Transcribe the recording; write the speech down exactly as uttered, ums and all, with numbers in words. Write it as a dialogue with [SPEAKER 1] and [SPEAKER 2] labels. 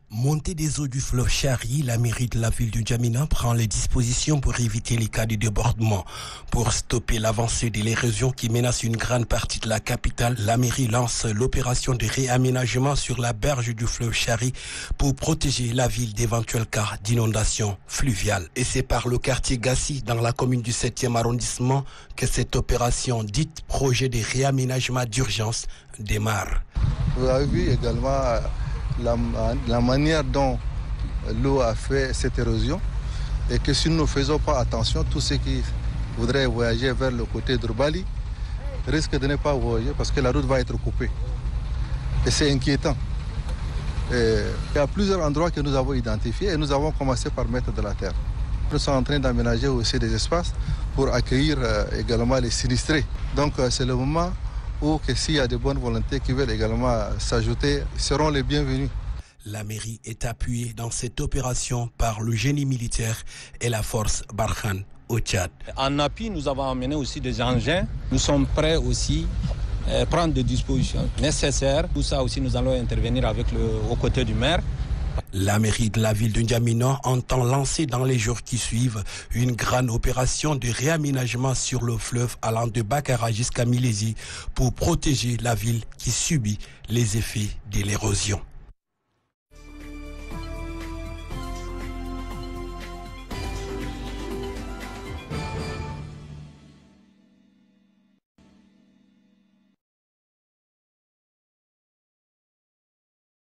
[SPEAKER 1] Montée des eaux du fleuve Chari, la mairie de la ville de N'Djamena prend les dispositions pour éviter les cas de débordement. Pour stopper l'avancée de l'érosion qui menace une grande partie de la capitale, la mairie lance l'opération de réaménagement sur la berge du fleuve Chari pour protéger la ville d'éventuels cas d'inondation fluviale. Et c'est par le quartier Gassi, dans la commune du septième arrondissement, que cette opération dite projet de réaménagement d'urgence démarre.
[SPEAKER 2] Vous avez vu également La, la manière dont l'eau a fait cette érosion et que si nous ne faisons pas attention, tous ceux qui voudraient voyager vers le côté d'Urbali risquent de ne pas voyager parce que la route va être coupée. Et c'est inquiétant. Et il y a plusieurs endroits que nous avons identifiés et nous avons commencé par mettre de la terre. Nous sommes en train d'aménager aussi des espaces pour accueillir également les sinistrés. Donc c'est le moment ou que s'il y a de bonnes volontés qui veulent également s'ajouter, seront les bienvenus.
[SPEAKER 1] La mairie est appuyée dans cette opération par le génie militaire et la force Barkhane au Tchad.
[SPEAKER 3] En appui, nous avons amené aussi des engins. Nous sommes prêts aussi à prendre des dispositions nécessaires. Tout ça aussi, nous allons intervenir avec le, aux côtés du maire.
[SPEAKER 1] La mairie de la ville de N'Djamena entend lancer dans les jours qui suivent une grande opération de réaménagement sur le fleuve allant de Bakara jusqu'à Milési pour protéger la ville qui subit les effets de l'érosion.